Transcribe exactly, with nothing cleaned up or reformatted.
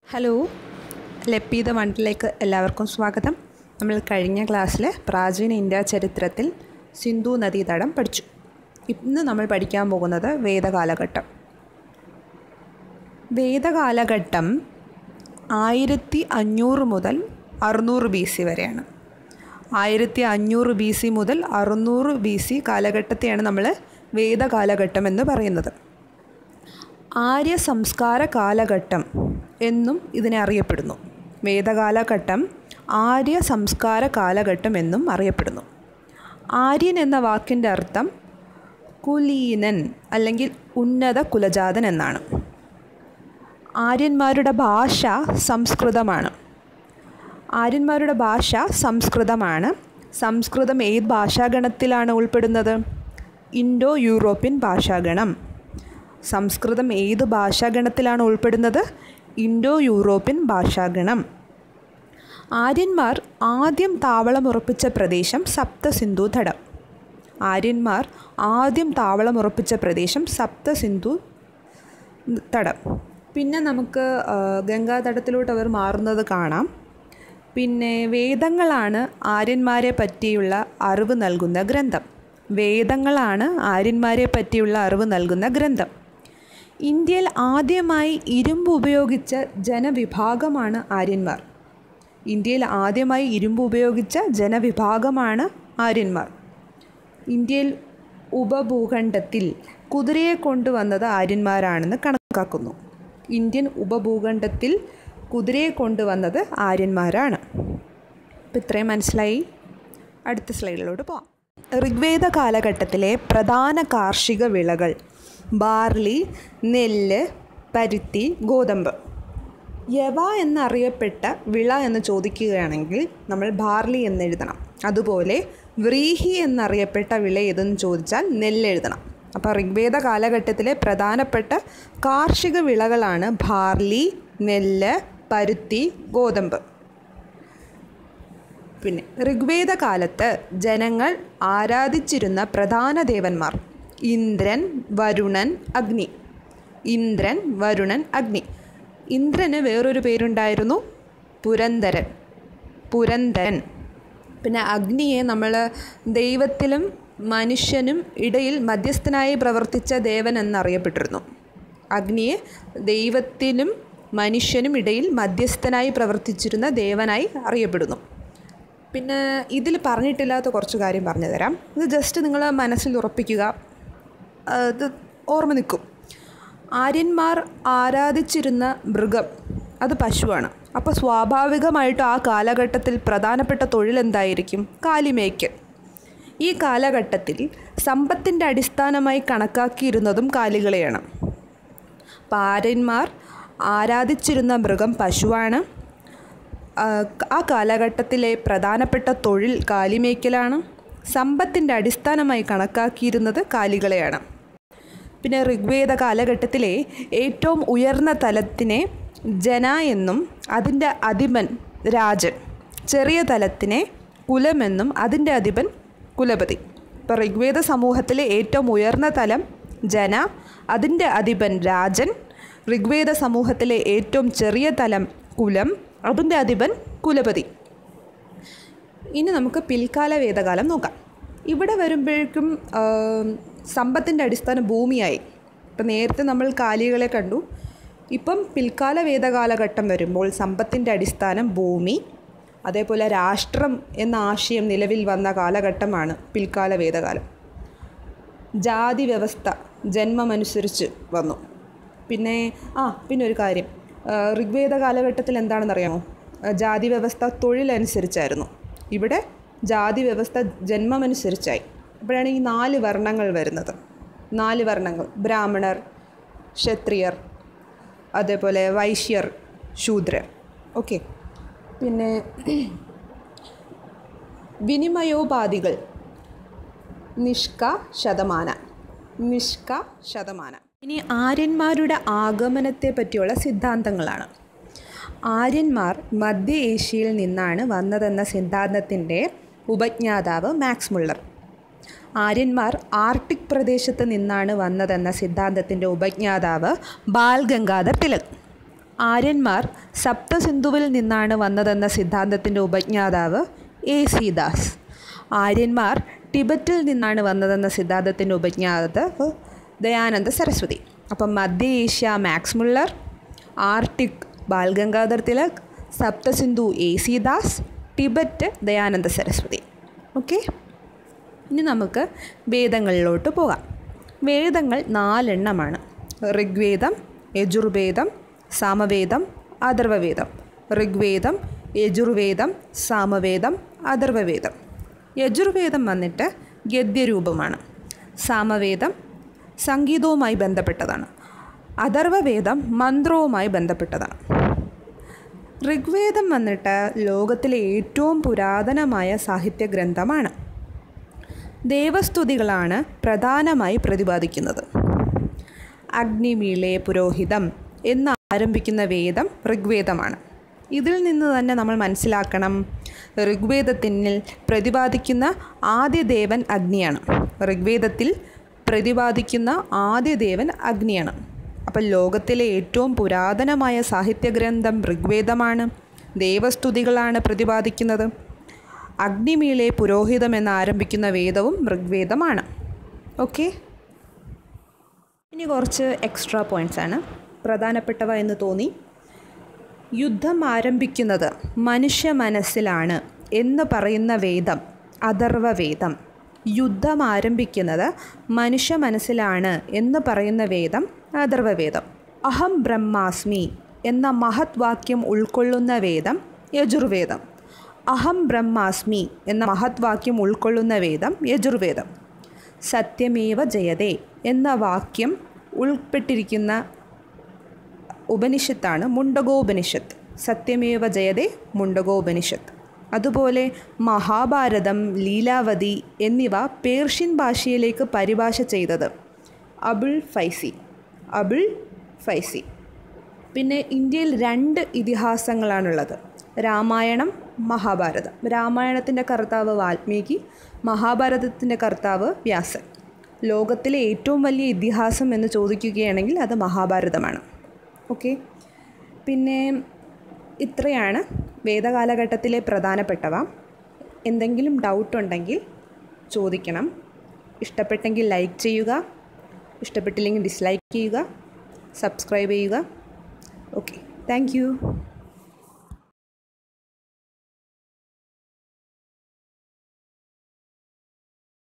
Hello, ലപ്പീത മണ്ണിലേക്ക് എല്ലാവർക്കും സ്വാഗതം. നമ്മൾ കഴിഞ്ഞ ക്ലാസ്സിൽ പ്രാചീന ഇന്ത്യ ചരിത്രത്തിൽ സിന്ധു നദീതടം പഠിച്ചു. ഇന്ന് നമ്മൾ പഠിക്കാൻ പോകുന്നത് വേദകാലഘട്ടം. വേദകാലഘട്ടം ആയിരത്തി അഞ്ഞൂറ് മുതൽ അറുന്നൂറ് ബി സി വരെയാണ്. ആയിരത്തി അഞ്ഞൂറ് ബി സി മുതൽ അറുന്നൂറ് ബി സി കാലഘട്ടത്തെയാണ് നമ്മൾ വേദകാലഘട്ടം എന്ന് പറയുന്നത്. ആര്യ സംസ്കാര കാലഘട്ടം എന്നും ഇതിനെ അറിയപ്പെടുന്നു. വേദകാലഘട്ടം ആര്യ സംസ്കാര കാലഘട്ടം എന്നും അറിയപ്പെടുന്നു. ആര്യൻ എന്ന വാക്കിൻ്റെ അർത്ഥം കുലീനൻ അല്ലെങ്കിൽ ഉന്നത കുലജാതൻ എന്നാണ്. ആര്യന്മാരുടെ ഭാഷ സംസ്കൃതമാണ്. ആര്യന്മാരുടെ ഭാഷ സംസ്കൃതമാണ്. സംസ്കൃതം ഏത് ഭാഷാഗണത്തിലാണ് ഉൾപ്പെടുന്നത്? Indo European ഭാഷാഗണം. സംസ്കൃതം ഏത് ഭാഷാഗണത്തിലാണ് ഉൾപ്പെടുന്നത്? ഇൻഡോ യൂറോപ്യൻ ഭാഷാഗണം. ആര്യന്മാർ ആദ്യം താവളമുറപ്പിച്ച പ്രദേശം സപ്തസിന്ധു തടം. ആര്യന്മാർ ആദ്യം താവളമുറപ്പിച്ച പ്രദേശം സപ്തസിന്ധു തടം. പിന്നെ നമുക്ക് ഗംഗാതടത്തിലോട്ട് അവർ മാറുന്നത് കാണാം. പിന്നെ വേദങ്ങളാണ് ആര്യന്മാരെ പറ്റിയുള്ള അറിവ് നൽകുന്ന ഗ്രന്ഥം. വേദങ്ങളാണ് ആര്യന്മാരെ പറ്റിയുള്ള അറിവ് നൽകുന്ന ഗ്രന്ഥം. ഇന്ത്യയിൽ ആദ്യമായി ഇരുമ്പ് ഉപയോഗിച്ച ജനവിഭാഗമാണ് ആര്യന്മാർ. ഇന്ത്യയിൽ ആദ്യമായി ഇരുമ്പ് ഉപയോഗിച്ച ജനവിഭാഗമാണ് ആര്യന്മാർ. ഇന്ത്യയിൽ ഉപഭൂഖണ്ഡത്തിൽ കുതിരയെ കൊണ്ടുവന്നത് ആര്യന്മാരാണെന്ന് കണക്കാക്കുന്നു. ഇന്ത്യൻ ഉപഭൂഖണ്ഡത്തിൽ കുതിരയെ കൊണ്ടുവന്നത് ആര്യന്മാരാണ്. അപ്പോൾ ഇത്രയും മനസ്സിലായി. അടുത്ത സ്ലൈഡിലോട്ട് പോകാം. ഋഗ്വേദ കാലഘട്ടത്തിലെ പ്രധാന കാർഷിക വിളകൾ ബാർലി, നെല്ല്, പരുത്തി, ഗോതമ്പ്. യവ എന്നറിയപ്പെട്ട വിള എന്ന് ചോദിക്കുകയാണെങ്കിൽ നമ്മൾ ബാർലി എന്നെഴുതണം. അതുപോലെ വ്രീഹി എന്നറിയപ്പെട്ട വിള ഏതെന്ന് ചോദിച്ചാൽ നെല്ല് എഴുതണം. അപ്പോൾ ഋഗ്വേദ കാലഘട്ടത്തിലെ പ്രധാനപ്പെട്ട കാർഷിക വിളകളാണ് ബാർലി, നെല്ല്, പരുത്തി, ഗോതമ്പ്. പിന്നെ ഋഗ്വേദ കാലത്ത് ജനങ്ങൾ ആരാധിച്ചിരുന്ന പ്രധാന ദേവന്മാർ ഇന്ദ്രൻ, വരുണൻ, അഗ്നി. ഇന്ദ്രൻ, വരുണൻ, അഗ്നി. ഇന്ദ്രന് വേറൊരു പേരുണ്ടായിരുന്നു, പുരന്ദരൻ. പുരന്ദരൻ. പിന്നെ അഗ്നിയെ നമ്മൾ ദൈവത്തിലും മനുഷ്യനും ഇടയിൽ മധ്യസ്ഥനായി പ്രവർത്തിച്ച ദേവൻ എന്നറിയപ്പെട്ടിരുന്നു. അഗ്നിയെ ദൈവത്തിനും മനുഷ്യനും ഇടയിൽ മധ്യസ്ഥനായി പ്രവർത്തിച്ചിരുന്ന ദേവനായി അറിയപ്പെടുന്നു. പിന്നെ ഇതിൽ പറഞ്ഞിട്ടില്ലാത്ത കുറച്ച് കാര്യം പറഞ്ഞു തരാം. ഇത് ജസ്റ്റ് നിങ്ങൾ മനസ്സിൽ ഉറപ്പിക്കുക, ഇത് ഓർമ്മ നിൽക്കും. ആര്യന്മാർ ആരാധിച്ചിരുന്ന മൃഗം അത് പശുവാണ്. അപ്പോൾ സ്വാഭാവികമായിട്ടും ആ കാലഘട്ടത്തിൽ പ്രധാനപ്പെട്ട തൊഴിൽ എന്തായിരിക്കും? കാലിമേയ്ക്കൽ. ഈ കാലഘട്ടത്തിൽ സമ്പത്തിൻ്റെ അടിസ്ഥാനമായി കണക്കാക്കിയിരുന്നതും കാലികളെയാണ്. അപ്പോൾ ആര്യന്മാർ ആരാധിച്ചിരുന്ന മൃഗം പശുവാണ്. ആ കാലഘട്ടത്തിലെ പ്രധാനപ്പെട്ട തൊഴിൽ കാലിമേയ്ക്കലാണ്. സമ്പത്തിൻ്റെ അടിസ്ഥാനമായി കണക്കാക്കിയിരുന്നത് കാലികളെയാണ്. പിന്നെ ഋഗ്വേദ കാലഘട്ടത്തിലെ ഏറ്റവും ഉയർന്ന തലത്തിനെ ജന എന്നും അതിൻ്റെ അധിപൻ രാജൻ, ചെറിയ തലത്തിനെ കുലമെന്നും അതിൻ്റെ അധിപൻ കുലപതി. ഇപ്പോൾ ഋഗ്വേദ സമൂഹത്തിലെ ഏറ്റവും ഉയർന്ന തലം ജന, അതിൻ്റെ അധിപൻ രാജൻ. ഋഗ്വേദ സമൂഹത്തിലെ ഏറ്റവും ചെറിയ തലം കുലം, അതിൻ്റെ അധിപൻ കുലപതി. ഇനി നമുക്ക് പിൽക്കാല വേദകാലം നോക്കാം. ഇവിടെ വരുമ്പോഴേക്കും സമ്പത്തിൻ്റെ അടിസ്ഥാനം ഭൂമിയായി. ഇപ്പം നേരത്തെ നമ്മൾ കാലികളെ കണ്ടു. ഇപ്പം പിൽക്കാല വേദകാലഘട്ടം വരുമ്പോൾ സമ്പത്തിൻ്റെ അടിസ്ഥാനം ഭൂമി, അതേപോലെ രാഷ്ട്രം എന്ന ആശയം നിലവിൽ വന്ന കാലഘട്ടമാണ് പിൽക്കാല വേദകാലം. ജാതി വ്യവസ്ഥ ജന്മമനുസരിച്ച് വന്നു. പിന്നെ ആ പിന്നെ ഒരു കാര്യം, ഋഗ്വേദ കാലഘട്ടത്തിൽ എന്താണെന്നറിയാമോ? ജാതി വ്യവസ്ഥ തൊഴിലനുസരിച്ചായിരുന്നു. ഇവിടെ ജാതി വ്യവസ്ഥ ജന്മമനുസരിച്ചായി. അപ്പോഴാണ് ഈ നാല് വർണ്ണങ്ങൾ വരുന്നത്. നാല് വർണ്ണങ്ങൾ: ബ്രാഹ്മണർ, ക്ഷത്രിയർ, അതേപോലെ വൈശ്യർ, ശൂദ്രർ. ഓക്കെ. പിന്നെ വിനിമയോപാധികൾ നിഷ്ക ശതമാന നിഷ്ക ശതമാന. ഇനി ആര്യന്മാരുടെ ആഗമനത്തെ പറ്റിയുള്ള സിദ്ധാന്തങ്ങളാണ്. ആര്യന്മാർ മധ്യ ഏഷ്യയിൽ നിന്നാണ് വന്നതെന്ന സിദ്ധാന്തത്തിൻ്റെ ഉപജ്ഞാതാവ് മാക്സ് മുള്ളർ. ആര്യന്മാർ ആർട്ടിക് പ്രദേശത്ത് നിന്നാണ് വന്നതെന്ന സിദ്ധാന്തത്തിൻ്റെ ഉപജ്ഞാതാവ് ബാൽ ഗംഗാധർ തിലക്. ആര്യന്മാർ സപ്തസിന്ധുവിൽ നിന്നാണ് വന്നതെന്ന സിദ്ധാന്തത്തിൻ്റെ ഉപജ്ഞാതാവ് എ സി ദാസ്. ആര്യന്മാർ ടിബറ്റിൽ നിന്നാണ് വന്നതെന്ന സിദ്ധാന്തത്തിൻ്റെ ഉപജ്ഞാതാവ് ദയാനന്ദ സരസ്വതി. അപ്പം മധ്യ Asia Max Muller, Arctic Bal Gangadhar Tilak, Saptasindhu A C Das, Tibet Dayananda Saraswati. Okay, ഇനി നമുക്ക് വേദങ്ങളിലോട്ട് പോകാം. വേദങ്ങൾ നാലെണ്ണമാണ്: ഋഗ്വേദം, യജുർവേദം, സാമവേദം, അഥർവവേദം. ഋഗ്വേദം, യജുർവേദം, സാമവേദം, അഥർവവേദം. യജുർവേദം വന്നിട്ട് ഗദ്യരൂപമാണ്. സാമവേദം സംഗീതവുമായി ബന്ധപ്പെട്ടതാണ്. അഥർവവേദം മന്ത്രവുമായി ബന്ധപ്പെട്ടതാണ്. ഋഗ്വേദം വന്നിട്ട് ലോകത്തിലെ ഏറ്റവും പുരാതനമായ സാഹിത്യ ഗ്രന്ഥമാണ്. ദേവസ്തുതികളാണ് പ്രധാനമായി പ്രതിപാദിക്കുന്നത്. അഗ്നിമീളെ പുരോഹിതം എന്ന് ആരംഭിക്കുന്ന വേദം ഋഗ്വേദമാണ്. ഇതിൽ നിന്ന് തന്നെ നമ്മൾ മനസ്സിലാക്കണം, ഋഗ്വേദത്തിൽ പ്രതിപാദിക്കുന്ന ആദ്യ ദേവൻ അഗ്നിയാണ്. ഋഗ്വേദത്തിൽ പ്രതിപാദിക്കുന്ന ആദ്യ ദേവൻ അഗ്നിയാണ്. അപ്പോൾ ലോകത്തിലെ ഏറ്റവും പുരാതനമായ സാഹിത്യഗ്രന്ഥം ഋഗ്വേദമാണ്. ദേവസ്തുതികളാണ് പ്രതിപാദിക്കുന്നത്. അഗ്നിമീളെ പുരോഹിതം എന്ന് ആരംഭിക്കുന്ന വേദവും ഋഗ്വേദമാണ്. ഓക്കെ, ഇനി കുറച്ച് എക്സ്ട്രാ പോയിൻറ്റ്സ് ആണ് പ്രധാനപ്പെട്ടവ എന്ന് തോന്നി. യുദ്ധം ആരംഭിക്കുന്നത് മനുഷ്യ മനസ്സിലാണ് എന്ന് പറയുന്ന വേദം അഥർവവേദം. യുദ്ധം ആരംഭിക്കുന്നത് മനുഷ്യ മനസ്സിലാണ് എന്ന് പറയുന്ന വേദം അഥർവവേദം. അഹം ബ്രഹ്മാസ്മി എന്ന മഹത് വാക്യം ഉൾക്കൊള്ളുന്ന വേദം യജുർവേദം. അഹം ബ്രഹ്മാസ്മി എന്ന മഹത് വാക്യം ഉൾക്കൊള്ളുന്ന വേദം യജുർവേദം. സത്യമേവ ജയതേ എന്ന വാക്യം ഉൾപ്പെട്ടിരിക്കുന്ന ഉപനിഷത്താണ് മുണ്ടകോപനിഷത്ത്. സത്യമേവ ജയതേ മുണ്ടകോപനിഷത്ത്. അതുപോലെ മഹാഭാരതം, ലീലാവതി എന്നിവ പേർഷ്യൻ ഭാഷയിലേക്ക് പരിഭാഷ ചെയ്തത് അബുൾ ഫൈസി അബുൾ ഫൈസി. പിന്നെ ഇന്ത്യയിൽ രണ്ട് ഇതിഹാസങ്ങളാണുള്ളത്: രാമായണം, മഹാഭാരതം. രാമായണത്തിൻ്റെ കർത്താവ് വാൽമീകി, മഹാഭാരതത്തിൻ്റെ കർത്താവ് വ്യാസൻ. ലോകത്തിലെ ഏറ്റവും വലിയ ഇതിഹാസം എന്ന് ചോദിക്കുകയാണെങ്കിൽ അത് മഹാഭാരതമാണ്. ഓക്കെ, പിന്നെ ഇത്രയാണ് വേദകാലഘട്ടത്തിലെ പ്രധാനപ്പെട്ടവ. എന്തെങ്കിലും ഡൗട്ടുണ്ടെങ്കിൽ ചോദിക്കണം. ഇഷ്ടപ്പെട്ടെങ്കിൽ ലൈക്ക് ചെയ്യുക, ഇഷ്ടപ്പെട്ടില്ലെങ്കിൽ ഡിസ്ലൈക്ക് ചെയ്യുക, സബ്സ്ക്രൈബ് ചെയ്യുക. Okay, thank U.